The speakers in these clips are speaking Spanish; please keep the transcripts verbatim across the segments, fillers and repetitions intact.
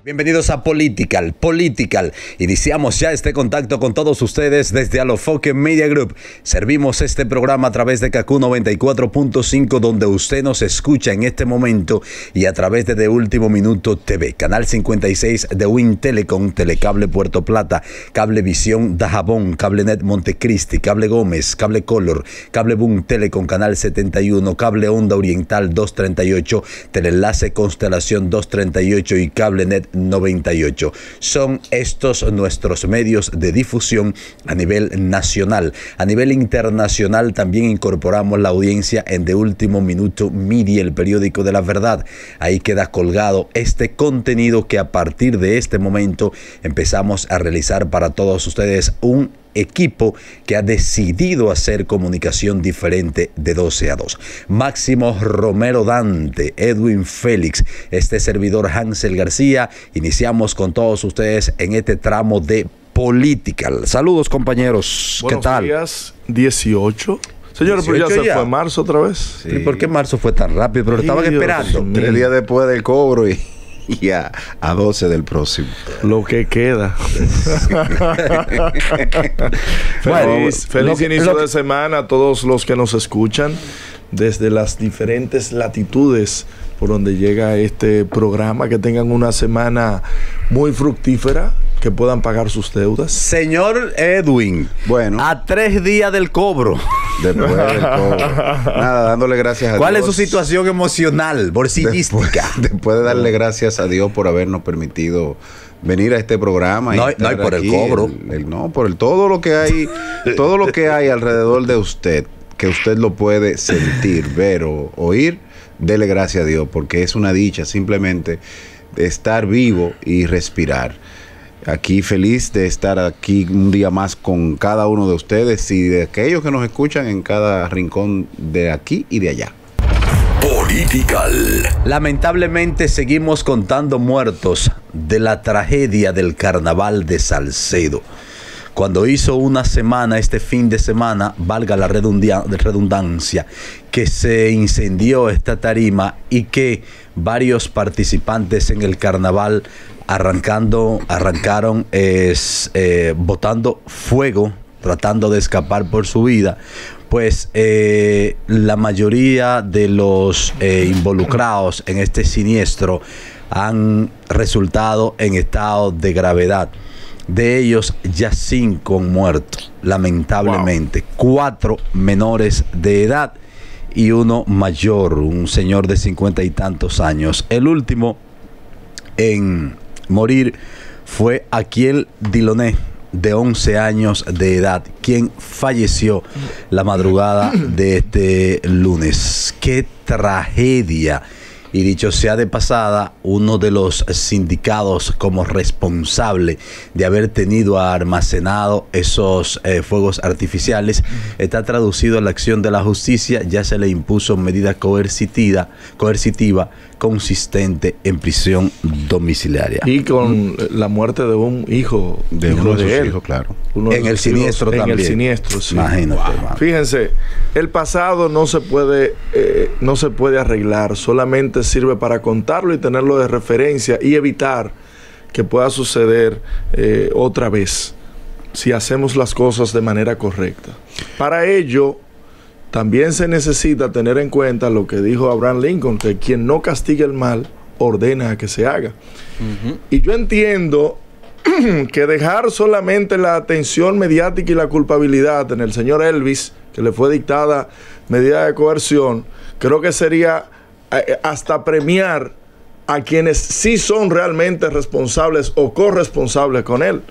Bienvenidos a Political, Political. Iniciamos ya este contacto con todos ustedes desde Alofoque Media Group. Servimos este programa a través de Kaku noventa y cuatro punto cinco, donde usted nos escucha en este momento, y a través de De Último Minuto T V, Canal cincuenta y seis de Win Telecom, Telecable Puerto Plata, Cablevisión Dajabón, Cablenet Montecristi, Cable Gómez, Cable Color, Cable Boom Telecom, Canal setenta y uno, Cable Onda Oriental doscientos treinta y ocho, Teleenlace Constelación doscientos treinta y ocho y Cablenet noventa y ocho. Son estos nuestros medios de difusión a nivel nacional. A nivel internacional también incorporamos la audiencia en De Último Minuto Media, el periódico de la verdad. Ahí queda colgado este contenido que a partir de este momento empezamos a realizar para todos ustedes, un equipo que ha decidido hacer comunicación diferente de doce a dos. Máximo Romero Dante, Edwin Félix, este servidor Hansel García. Iniciamos con todos ustedes en este tramo de Political. Saludos, compañeros. Buenos ¿Qué tal? días, dieciocho. Señores, pero ya se ya. fue marzo otra vez. Sí. ¿Y por qué marzo fue tan rápido? Pero lo estaban Dios esperando. mío. Tres días después del cobro y, y a, a doce del próximo. Lo que queda. Bueno, feliz feliz lo, inicio lo, de semana a todos los que nos escuchan desde las diferentes latitudes por donde llega este programa. Que tengan una semana muy fructífera, que puedan pagar sus deudas. Señor Edwin, bueno, a tres días del cobro. Después del cobro. Nada, dándole gracias a ¿Cuál Dios. ¿Cuál es su situación emocional, bolsillística? Después, después de darle gracias a Dios por habernos permitido venir a este programa. No, y no hay por aquí, el cobro. El, el, no, por el todo lo que hay, todo lo que hay alrededor de usted, que usted lo puede sentir, ver o oír. Dele gracias a Dios, porque es una dicha simplemente de estar vivo y respirar. Aquí feliz de estar aquí un día más con cada uno de ustedes y de aquellos que nos escuchan en cada rincón de aquí y de allá. Political. Lamentablemente seguimos contando muertos de la tragedia del Carnaval de Salcedo. Cuando hizo una semana, este fin de semana, valga la redundancia, que se incendió esta tarima y que varios participantes en el carnaval arrancando, arrancaron es, eh, botando fuego, tratando de escapar por su vida, pues eh, la mayoría de los eh, involucrados en este siniestro han resultado en estado de gravedad. De ellos ya cinco han muerto, lamentablemente. Wow. Cuatro menores de edad y uno mayor, un señor de cincuenta y tantos años. El último en morir fue Aquiel Diloné, de once años de edad, quien falleció la madrugada de este lunes. ¡Qué tragedia! Y dicho sea de pasada, uno de los sindicados como responsable de haber tenido almacenado esos eh, fuegos artificiales está traducido a la acción de la justicia. Ya se le impuso medida coercitiva, coercitiva consistente en prisión domiciliaria. Y con mm. la muerte de un hijo de hijo uno de, de sus él. hijos, claro. Uno en el siniestro hijos, también. En el siniestro, sí. Imagínate. Wow. Fíjense, el pasado no se puede, eh, no se puede arreglar, solamente sirve para contarlo y tenerlo de referencia y evitar que pueda suceder eh, otra vez si hacemos las cosas de manera correcta. Para ello, también se necesita tener en cuenta lo que dijo Abraham Lincoln, que quien no castiga el mal, ordena a que se haga. Uh-huh. Y yo entiendo que dejar solamente la atención mediática y la culpabilidad en el señor Elvis, que le fue dictada medida de coerción, creo que sería eh, hasta premiar a quienes sí son realmente responsables o corresponsables con él.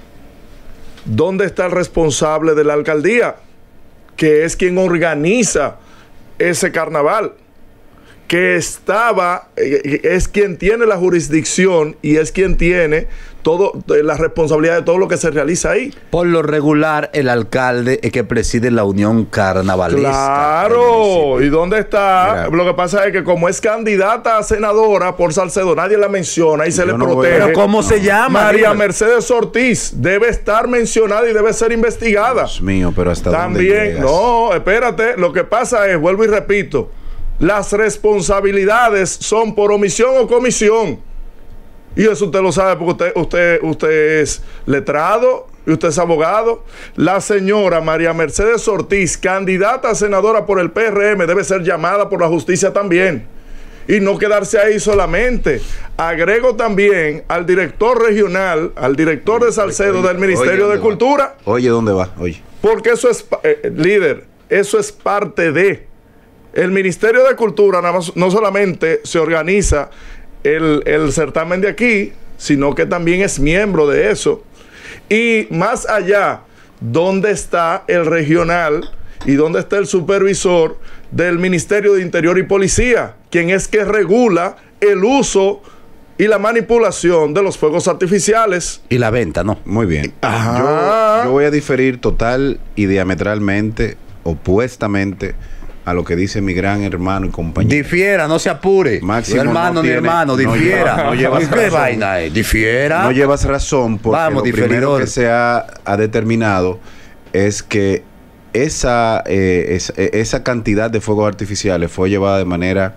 ¿Dónde está el responsable de la alcaldía, que es quien organiza ese carnaval? Que estaba, eh, es quien tiene la jurisdicción y es quien tiene todo, la responsabilidad de todo lo que se realiza ahí. Por lo regular, el alcalde es que preside la unión carnavalesca. Claro, ¿y dónde está? Mira, lo que pasa es que como es candidata a senadora por Salcedo, nadie la menciona y se le no protege. ¿Pero cómo no. se llama? María Mercedes Ortiz debe estar mencionada y debe ser investigada. Dios mío, pero hasta también, dónde llegas? No, espérate, lo que pasa es, vuelvo y repito, las responsabilidades son por omisión o comisión. Y eso usted lo sabe porque usted, usted, usted es letrado y usted es abogado. La señora María Mercedes Ortiz, candidata a senadora por el P R M, debe ser llamada por la justicia también. Y no quedarse ahí solamente. Agrego también al director regional, al director de Salcedo del Ministerio oye, de Cultura. Va? Oye, ¿dónde va? Oye. Porque eso es, eh, líder, eso es parte de... El Ministerio de Cultura nada más, no solamente se organiza el, el certamen de aquí, sino que también es miembro de eso. Y más allá, ¿dónde está el regional y dónde está el supervisor del Ministerio de Interior y Policía? Quien es que regula el uso y la manipulación de los fuegos artificiales. Y la venta, ¿no? Muy bien. Ajá. Yo, yo voy a diferir total y diametralmente, opuestamente, a lo que dice mi gran hermano y compañero. Difiera, no se apure. Máximo hermano no ni tiene, hermano, no difiera. lleva- no llevas ¿Qué razón. vaina es? Difiera. No llevas razón porque Vamos, lo diferidor. primero que se ha, ha determinado es que esa, eh, es- eh, esa cantidad de fuegos artificiales fue llevada de manera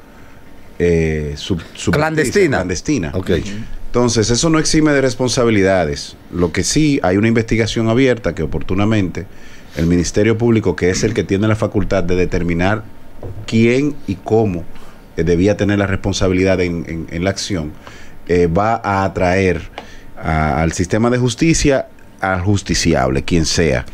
eh, sub- subrepticia, Clandestina. clandestina. Ok. Entonces, eso no exime de responsabilidades. Lo que sí, hay una investigación abierta que oportunamente el Ministerio Público, que es el que tiene la facultad de determinar quién y cómo eh, debía tener la responsabilidad en, en- en la acción, eh, va a atraer a- al sistema de justicia al justiciable, quien sea.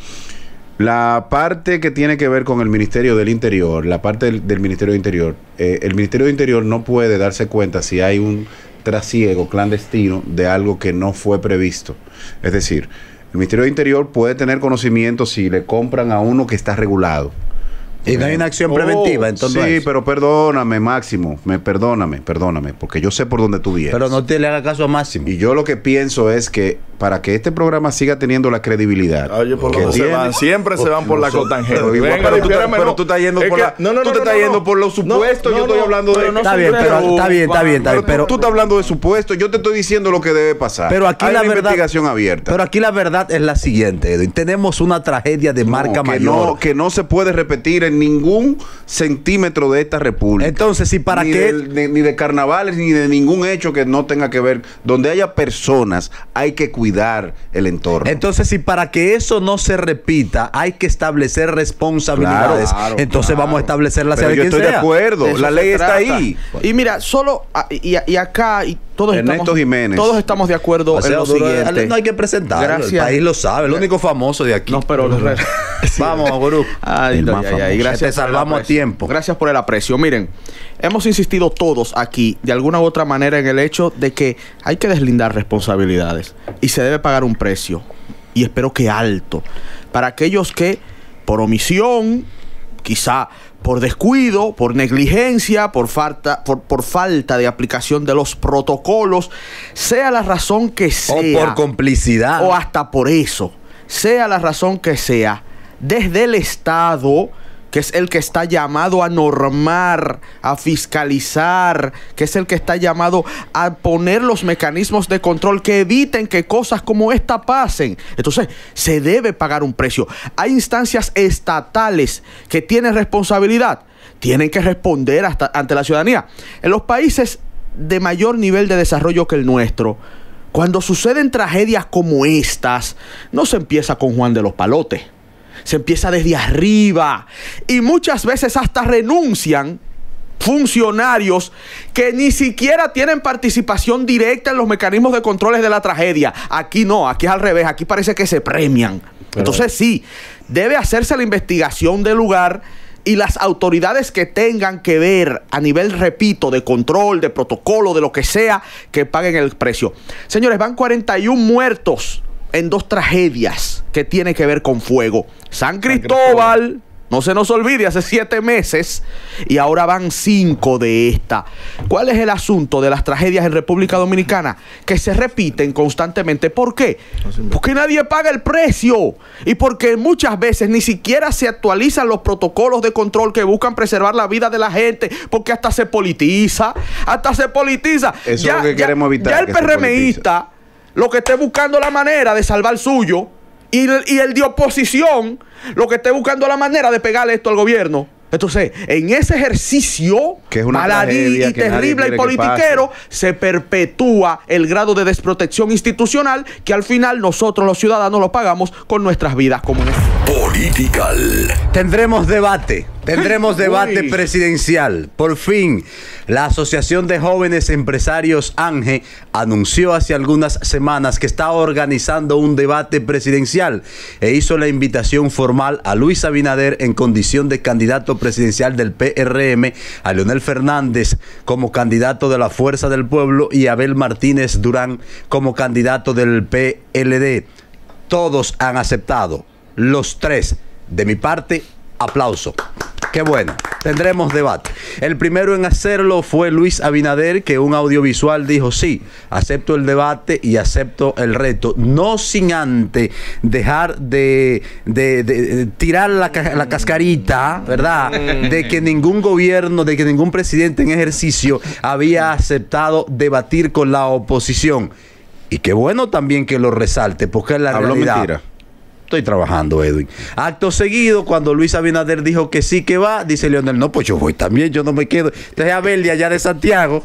La parte que tiene que ver con el Ministerio del Interior, la parte del, del Ministerio de Interior, eh, el Ministerio de Interior no puede darse cuenta si hay un trasiego clandestino de algo que no fue previsto. Es decir, el Ministerio de Interior puede tener conocimiento si le compran a uno que está regulado. Y no hay una acción Oh, preventiva, entonces. Sí, pero perdóname, Máximo, me perdóname, perdóname, porque yo sé por dónde tú vienes. Pero no te le haga caso a Máximo. Y yo lo que pienso es que para que este programa siga teniendo la credibilidad Oye, por que donde se tiene- van, siempre se van por la cotangente. Pero, igual, Venga, pero tú, difiérame, pero no. tú estás yendo Es por que- la, no, no, tú no, te no, estás no, yendo no. por los supuestos. No, yo no, estoy hablando pero de no Está se bien, pero interrumpa. está bien, está bien, está bien. pero, Pero, tú, tú estás hablando de supuestos. Yo te estoy diciendo lo que debe pasar. pero aquí hay la una verdad. investigación abierta. Pero aquí la verdad es la siguiente, Edwin. Tenemos una tragedia de No, marca que mayor. No, que no se puede repetir en ningún centímetro de esta república. Entonces, si para ni qué. del- ni, ni de carnavales, ni de ningún hecho que no tenga que ver. Donde haya personas, hay que cuidar el entorno. Entonces, si para que eso no se repita, hay que establecer responsabilidades, Claro, entonces claro. vamos a establecerlas Pero de yo quien estoy de sea. acuerdo. De eso La se ley está trata. ahí. Y mira, solo ah, y, y acá y todos Ernesto estamos, Jiménez. todos estamos de acuerdo O sea, en lo duro, siguiente. no hay que presentarlo. Gracias. El país lo sabe. El único famoso de aquí. No, pero Vamos, Gurú. Ay, El ay, más ay, famoso. ay, gracias Te por el salvamos a aprecio. tiempo. Gracias por el aprecio. Miren, hemos insistido todos aquí, de alguna u otra manera, en el hecho de que hay que deslindar responsabilidades y se debe pagar un precio. Y espero que alto. Para aquellos que, por omisión, quizá por descuido, por negligencia, por falta, por, por falta de aplicación de los protocolos, sea la razón que O sea, por complicidad. o hasta por eso, sea la razón que sea, desde el Estado, que es el que está llamado a normar, a fiscalizar, que es el que está llamado a poner los mecanismos de control que eviten que cosas como esta pasen. Entonces, se debe pagar un precio. Hay instancias estatales que tienen responsabilidad, tienen que responder hasta, ante la ciudadanía. En los países de mayor nivel de desarrollo que el nuestro, cuando suceden tragedias como estas, no se empieza con Juan de los Palotes. Se empieza desde arriba. Y muchas veces hasta renuncian funcionarios que ni siquiera tienen participación directa en los mecanismos de controles de la tragedia. Aquí no, aquí es al revés. Aquí parece que se premian. Pero entonces sí, debe hacerse la investigación del lugar y las autoridades que tengan que ver a nivel, repito, de control, de protocolo, de lo que sea, que paguen el precio. Señores, van cuarenta y uno muertos en dos tragedias que tienen que ver con fuego. San Cristóbal, no se nos olvide, hace siete meses, y ahora van cinco de esta. ¿Cuál es el asunto de las tragedias en República Dominicana? Que se repiten constantemente. ¿Por qué? Porque nadie paga el precio y porque muchas veces ni siquiera se actualizan los protocolos de control que buscan preservar la vida de la gente, porque hasta se politiza, hasta se politiza. Eso es lo que queremos evitar, Ya el que se PRMista lo que esté buscando la manera de salvar suyo, y el, y el de oposición lo que esté buscando la manera de pegarle esto al gobierno. Entonces, en ese ejercicio Que es una baladí tragedia y que nadie terrible y quiere que politiquero, se perpetúa el grado de desprotección institucional que al final nosotros los ciudadanos lo pagamos con nuestras vidas comunes. Political. Tendremos debate. Tendremos debate Uy. presidencial. Por fin, la Asociación de Jóvenes Empresarios ANGE anunció hace algunas semanas que está organizando un debate presidencial e hizo la invitación formal a Luis Abinader en condición de candidato presidencial del P R M, a Leonel Fernández como candidato de la Fuerza del Pueblo y a Abel Martínez Durán como candidato del P L D. Todos han aceptado. Los tres. De mi parte, aplauso. Qué bueno. Tendremos debate. El primero en hacerlo fue Luis Abinader, que un audiovisual dijo: sí, acepto el debate y acepto el reto. No sin antes dejar de, de, de, de tirar la, la cascarita, ¿verdad? De que ningún gobierno, de que ningún presidente en ejercicio había aceptado debatir con la oposición. Y qué bueno también que lo resalte, porque es la Habló realidad. mentira. Estoy trabajando, Edwin. Acto seguido, cuando Luis Abinader dijo que sí que va, dice Leonel: no, pues yo voy también, yo no me quedo. Entonces Abel de allá de Santiago.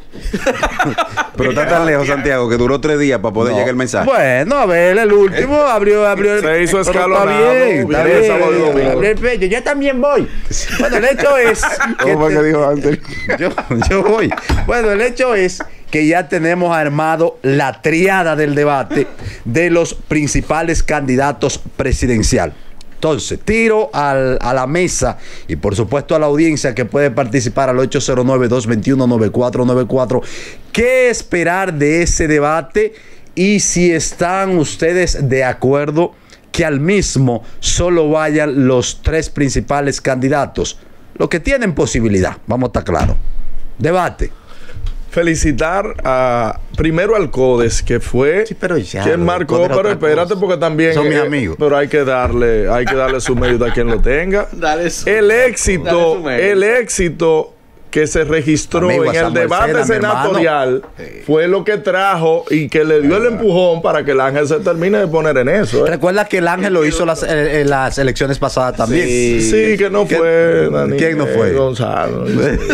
Pero está tan lejos, Santiago, que duró tres días para poder No. llegar el mensaje. Bueno, Abel, el último, abrió, abrió. Se hizo Pero escalonado, Está bien, está viene bien. sábado y domingo. Gabriel Bello, yo también voy. Bueno, el hecho es. que ¿Cómo fue te- que dijo antes? yo, yo voy. Bueno, el hecho es que ya tenemos armado la triada del debate de los principales candidatos presidenciales. Entonces, tiro al, a la mesa y por supuesto a la audiencia que puede participar al ocho cero nueve, dos dos uno, nueve cuatro nueve cuatro. ¿Qué esperar de ese debate? Y si están ustedes de acuerdo que al mismo solo vayan los tres principales candidatos. Los que tienen posibilidad, vamos a estar claros. Debate. Felicitar a primero al CODES, que fue Sí, pero ya, quien lo marcó, del CODES es pero otra espérate cosa. porque también Son mis eh, amigos. pero hay que darle, hay que darle su mérito a quien lo tenga. Dale su- El dale éxito, su mérito. el éxito que se registró Amigo, a en el Samuel debate Cena, mi senatorial fue lo que trajo y que le dio el empujón para que el Ángel se termine de poner en eso. ¿eh? Recuerda que el Ángel lo hizo las, eh, eh, las elecciones pasadas también. Sí, que no ¿Quién- fue Dani, ¿Quién no eh, fue? Gonzalo.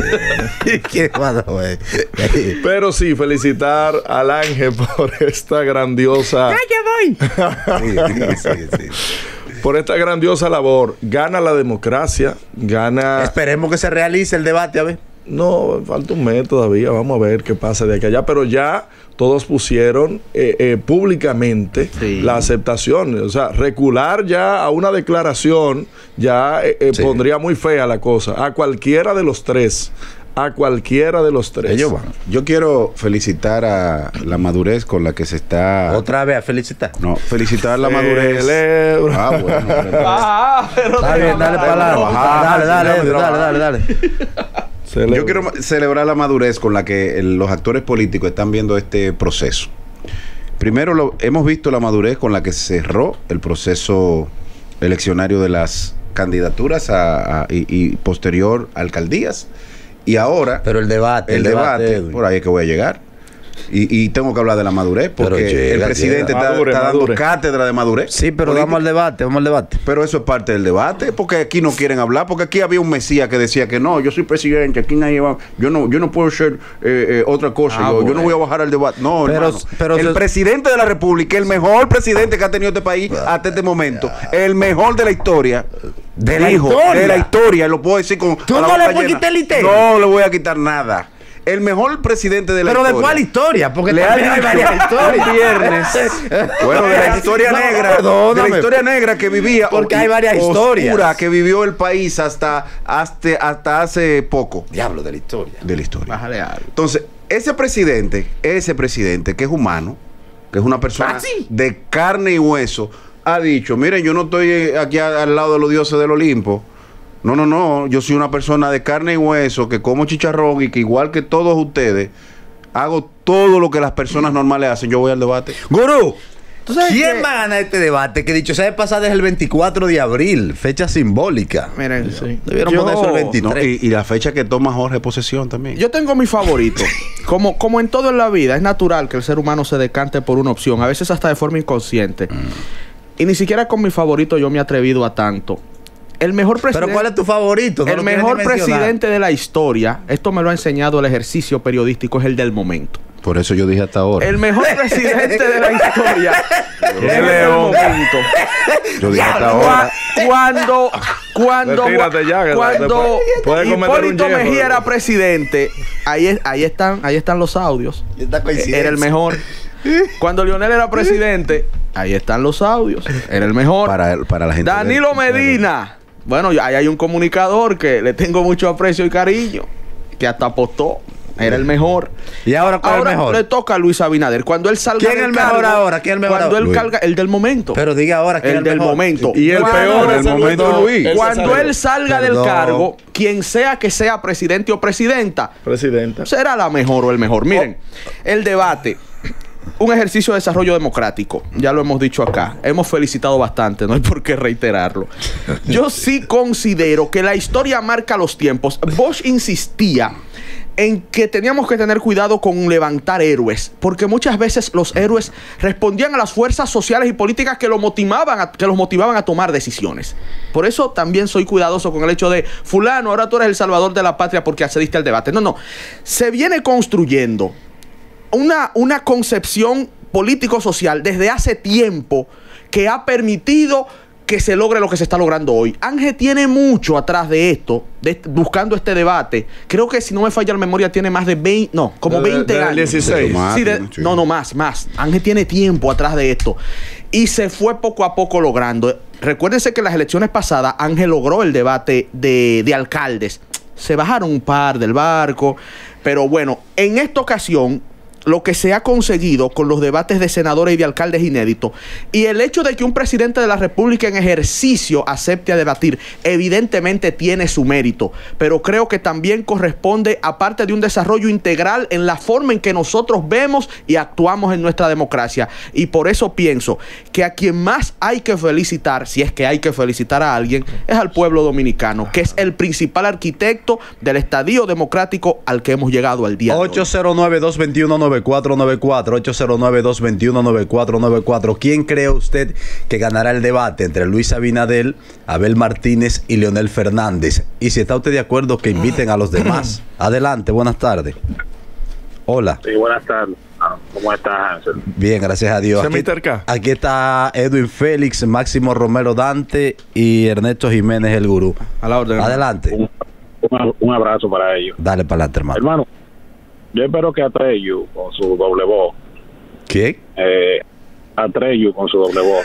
¿Quién no fue? Pero sí, felicitar al Ángel por esta grandiosa, Sí, sí, sí, sí. por esta grandiosa labor. Gana la democracia, gana. Esperemos que se realice el debate, a ver. No, falta un mes todavía. Vamos a ver qué pasa de aquí a allá. Pero ya todos pusieron eh, eh, públicamente Sí. la aceptación. O sea, recular ya a una declaración ya eh, eh, Sí. pondría muy fea la cosa. A cualquiera de los tres. A cualquiera de los tres. Ellos van. Yo quiero felicitar a la madurez con la que se está... Otra vez a felicitar. No, felicitar la madurez. Celebro. Ah, bueno. pero- Ah, pero Está bien, dale para adelante. trabajar, Dale, dale, déjame dale, dale, trabajar. dale. Celebro. Yo quiero ma- celebrar la madurez con la que el- los actores políticos están viendo este proceso. Primero, lo- hemos visto la madurez con la que se cerró el proceso eleccionario de las candidaturas a- a- y, y posterior alcaldías. Y ahora, Pero el debate, el, debate, Edwin. por ahí es que voy a llegar. Y, y tengo que hablar de la madurez, Pero porque llega, el presidente llega. está, Madure, está dando madure. cátedra de madurez. Sí, pero política. vamos al debate, vamos al debate. Pero eso es parte del debate, porque aquí no quieren hablar, porque aquí había un Mesías que decía que no, yo soy presidente, aquí nadie va, yo no, yo no puedo ser eh, eh, otra cosa, Ah, yo, yo no bueno. voy a bajar al debate. No, Pero- hermano, pero el se- presidente de la República, el mejor presidente que ha tenido este país hasta este momento, el mejor de la historia. ¿De la dijo, historia? de la historia, lo puedo decir con ¿Tú a la no le boca puedes llena. quitar el ITER? No le voy a quitar nada. El mejor presidente de la Pero de historia. cuál historia, porque Le también ha hay dicho varias historias. el viernes. Bueno, de la historia No, negra, de perdóname. la historia negra que vivía, Porque hay y varias oscura historias. que vivió el país hasta, hasta, hasta hace poco Diablo de la historia. de la historia. Bájale algo. Entonces, ese presidente, ese presidente que es humano, que es una persona ¿Ah, sí? de carne y hueso, ha dicho, miren, yo no estoy aquí a- al lado de los dioses del Olimpo. No, no, no, yo soy una persona de carne y hueso, que como chicharrón y que igual que todos ustedes, hago todo lo que las personas normales hacen. Yo voy al debate. Gurú, ¿Tú sabes ¿quién qué? va a ganar este debate? Que dicho sea de pasada es el veinticuatro de abril, fecha simbólica. Miren, Debieron yo- poner eso el No, veintitrés. y, y la fecha que toma Jorge posesión también. Yo tengo mi favorito. Como, como en todo en la vida, es natural que el ser humano se decante por una opción, a veces hasta de forma inconsciente. Y ni siquiera con mi favorito yo me he atrevido a tanto. El mejor presidente. Pero ¿cuál es tu favorito? No el lo quieres mejor ni mencionar. presidente de la historia, esto me lo ha enseñado el ejercicio periodístico, es el del momento. Por eso yo dije hasta ahora. El mejor presidente de la historia es el del León. momento. Yo dije hasta Cua- ahora. Cuando, cuando, Retírate ya, que cuando después puedes cometer un Hipólito hierro. Mejía era presidente, ahí, es- ahí están, ahí están los audios. Esta coincidencia. Era el mejor. Cuando Leonel era presidente, ahí están los audios. Era el mejor. Para, para la gente. Danilo Medina. Bueno, ahí hay un comunicador que le tengo mucho aprecio y cariño, que hasta apostó. Era el mejor. ¿Y ahora cuál es el Ahora mejor? le toca a Luis Abinader. Cuando él salga ¿Quién es del el mejor cargo, ahora? ¿Quién es el mejor Cuando ahora? él Luis. carga, el del momento. Pero diga ahora quién el es el del mejor. momento. Y el Cuando- peor del es el momento, Luis. Él se Cuando salió. él salga Perdón. del cargo, quien sea que sea presidente o presidenta, Presidenta. será la mejor o el mejor. Miren, el debate, un ejercicio de desarrollo democrático, ya lo hemos dicho acá, hemos felicitado bastante, no hay por qué reiterarlo. Yo sí considero que la historia marca los tiempos. Bosch insistía en que teníamos que tener cuidado con levantar héroes, porque muchas veces los héroes respondían a las fuerzas sociales y políticas que, lo motivaban a, que los motivaban a tomar decisiones. Por eso también soy cuidadoso con el hecho de, fulano, ahora tú eres el salvador de la patria porque accediste al debate. No, no, se viene construyendo una, una concepción político-social desde hace tiempo que ha permitido que se logre lo que se está logrando hoy. Ángel tiene mucho atrás de esto, de, buscando este debate. Creo que si no me falla la memoria tiene más de veinte, no, como Desde- veinte desde el años. dieciséis. Sí, de- Sí. no, no, más, más. Ángel tiene tiempo atrás de esto. Y se fue poco a poco logrando. Recuérdense que en las elecciones pasadas Ángel logró el debate de, de alcaldes. Se bajaron un par del barco. Pero bueno, en esta ocasión, lo que se ha conseguido con los debates de senadores y de alcaldes inéditos, y el hecho de que un presidente de la República en ejercicio acepte a debatir, evidentemente tiene su mérito, pero creo que también corresponde a parte de un desarrollo integral en la forma en que nosotros vemos y actuamos en nuestra democracia. Y por eso pienso que a quien más hay que felicitar, si es que hay que felicitar a alguien, es al pueblo dominicano, que es el principal arquitecto del estadio democrático al que hemos llegado al día de hoy. ocho cero nueve, dos dos uno, nueve cuatro nueve cuatro, ocho cero nueve, dos dos uno, nueve cuatro nueve cuatro. ¿Quién cree usted que ganará el debate entre Luis Abinader, Abel Martínez y Leonel Fernández? Y si está usted de acuerdo, que inviten a los demás. Adelante, buenas tardes. Hola. Sí, buenas tardes. Ah, ¿Cómo estás, Hansel? Bien, gracias a Dios. ¿Se Aquí, mister K? aquí está Edwin Félix, Máximo Romero Dante y Ernesto Jiménez el Gurú. A la orden. Adelante. Un, un- un abrazo para ellos. Dale para adelante, hermano. Hermano, yo espero que Atreyu, con su doble voz, ¿Qué? eh, Atreyu con su doble voz.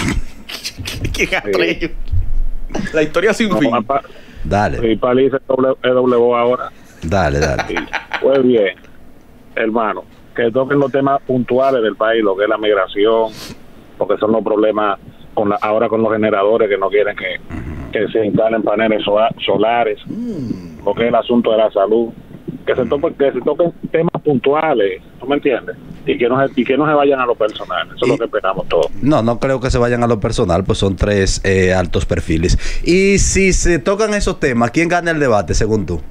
¿Quién Atreyu? La historia sin No, fin. pa- Dale, y para el doble, el doble voz ahora. dale, dale. Sí. Pues bien, hermano, que toquen los temas puntuales del país, lo que es la migración, porque son los problemas con la, ahora con los generadores que no quieren que, que se instalen paneles sola- solares, lo que es el asunto de la salud, que se toquen, que se toquen temas puntuales, ¿tú me entiendes? Y que no se, y que no se vayan a lo personal, eso es Y- lo que esperamos todos. No, no creo que se vayan a lo personal, pues son tres eh, altos perfiles. Y si se tocan esos temas, ¿quién gana el debate, según tú?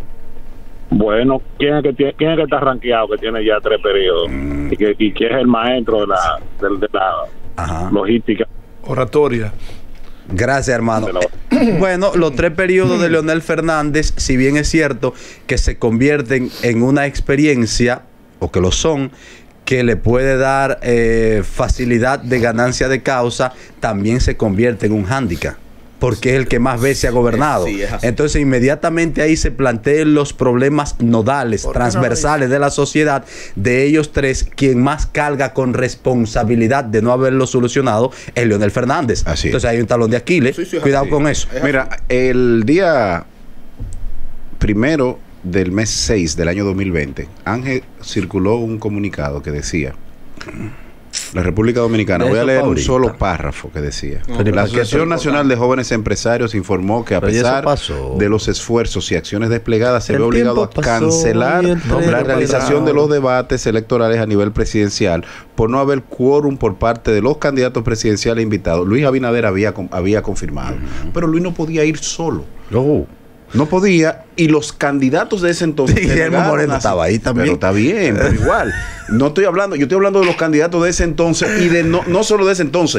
Bueno, ¿quién es que tiene, quién es que está rankeado, que tiene ya tres periodos y que y que es el maestro de la de, de la Ajá. logística Oratoria. Gracias, hermano. de la Bueno, los tres periodos de Leonel Fernández, si bien es cierto que se convierten en una experiencia, o que lo son, que le puede dar eh, facilidad de ganancia de causa, también se convierte en un hándicap, porque es el que más veces ha gobernado. Sí, es así. Entonces, inmediatamente ahí se plantean los problemas nodales, transversales de la sociedad, de ellos tres, quien más carga con responsabilidad de no haberlo solucionado es Leonel Fernández. Así es. Entonces hay un talón de Aquiles. Sí, sí, es Cuidado así. con eso. Mira, el día primero del mes seis del año dos mil veinte, Ángel circuló un comunicado que decía: la República Dominicana, De voy a eso leer pa' un ahorita. solo párrafo que decía. Pero ¿y La para qué Asociación eso? Nacional de Jóvenes Empresarios informó que a Pero ¿y eso pesar pasó? de los esfuerzos y acciones desplegadas, se El ve obligado a tiempo pasó cancelar y el tren la no realización paró. de los debates electorales a nivel presidencial por no haber quórum por parte de los candidatos presidenciales invitados. Luis Abinader había, con- había confirmado, pero Luis no podía ir solo. Oh. No podía, y los candidatos de ese entonces. Sí, se Guillermo negaron Moreno a- estaba ahí también. Pero está bien, pero igual. No estoy hablando, yo estoy hablando de los candidatos de ese entonces y de no, no solo de ese entonces,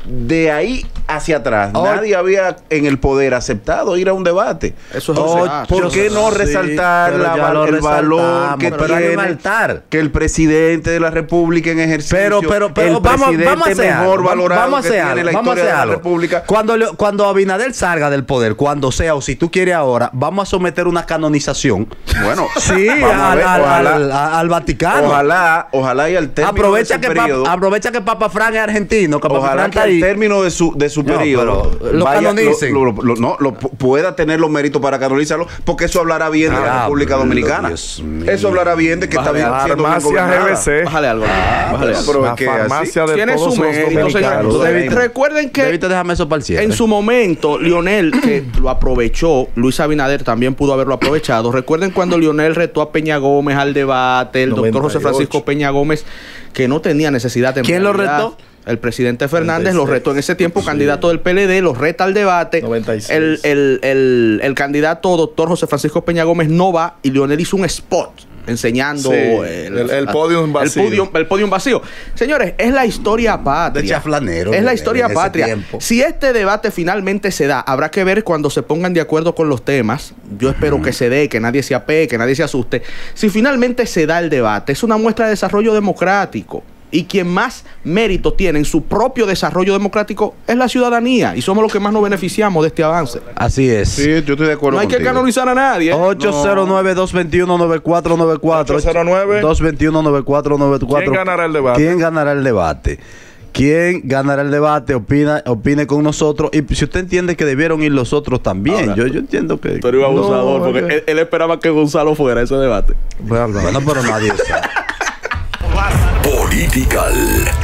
de ahí hacia atrás, Oh. nadie había en el poder aceptado ir a un debate. Eso es Oh, un teatro. ¿por qué no Sí, resaltar pero la- ya lo el valor resaltamos, que pero hay un tiene altar. que el presidente de la República en ejercicio, Pero, pero, pero el vamos, presidente vamos a hacer mejor algo. valorado Vamos a que hacer tiene algo. la Vamos a historia hacer de la algo. República. Cuando, le- cuando Abinader salga del poder, cuando sea o si tú quieres ahora, vamos a someter una canonización. Bueno, Sí, vamos a al, ver, al- ojalá, al- al Vaticano. ojalá, ojalá y al término Aprovecha de que, su Papa, periodo, aprovecha que Papa Fran es argentino, que Papa ojalá Fran que está al ahí. término de su, de su No, periodo pero lo canonicen. lo- lo- lo- no, lo pu- pueda tener los méritos para canonizarlo, porque eso hablará bien de la Diablo, República Dominicana. Dios mío. Eso hablará bien de que está bien siendo bien Farmacia gobernada. G B C. Bájale algo. bájale pero- algo. pero La es que así farmacia de Tiene todos su los mérito, dominicanos. señor. Debiste- Recuerden que Debiste dejarme eso para el cierre. en su momento, Lionel, que lo aprovechó, Luis Abinader también pudo haberlo aprovechado. Recuerden cuando Lionel retó a Peña Gómez al debate, el doctor José noventa y Francisco ocho. Peña Gómez, que no tenía necesidad de ¿Quién lo realidad. retó? El presidente Fernández noventa y lo seis. retó en ese tiempo, candidato del P L D, lo reta al debate. noventa y seis. El, el, el, el candidato doctor José Francisco Peña Gómez no va y Lionel hizo un spot enseñando Sí, el- el podium vacío. El podium, el podium vacío. Señores, es la historia patria. De chaflanero, Es la en historia ese patria. tiempo. Si este debate finalmente se da, habrá que ver cuando se pongan de acuerdo con los temas. Yo espero que se dé, que nadie se apegue, que nadie se asuste. Si finalmente se da el debate, es una muestra de desarrollo democrático. Y quien más mérito tiene en su propio desarrollo democrático es la ciudadanía. Y somos los que más nos beneficiamos de este avance. Así es. Sí, yo estoy de acuerdo No hay que contigo. canonizar a nadie. ¿eh? ocho cero nueve, dos dos uno, nueve cuatro nueve cuatro. ocho cero nueve. dos dos uno, nueve cuatro nueve cuatro. ¿Quién ganará el debate? ¿Quién ganará el debate? ¿Quién ganará el debate? Opina, opine con nosotros. Y si usted entiende que debieron ir los otros también. Ahora, yo, yo entiendo que. Tú eres un abusador, No, porque que- él, él esperaba que Gonzalo fuera a ese debate. Bueno, Bueno, pero nadie sabe. Political.